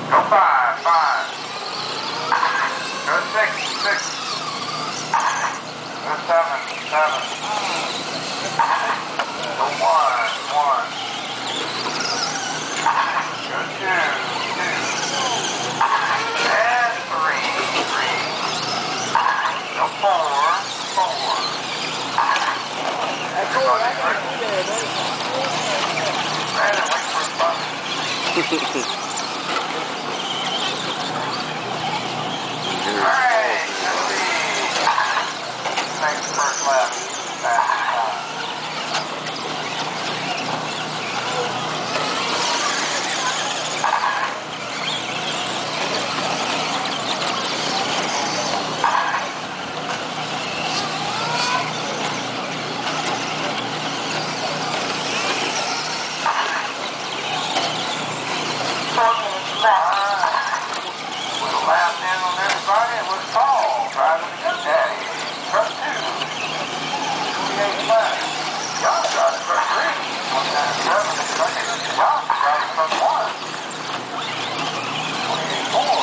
Go 5, 5. Go 6, 6. Go 7, 7. Go 1, 1. Go 2, 2. And 3, 3. Go 4, 4. That's all I can do there, buddy. Brandon, wait for his button. Alright, let's see. Make the first lap. Fastest time. With a lap in on everybody, it was Paul driving the Good Daddy. Truck 2. 28 laps. John driving truck 3. 197. John driving truck 1. 28 more.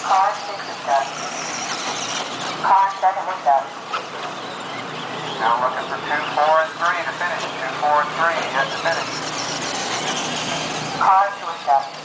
Car 6 is done. Car 7 is done. Now looking for 2, 4, and 3 to finish. 2, 4, and 3 yet to finish. Car 2 is done.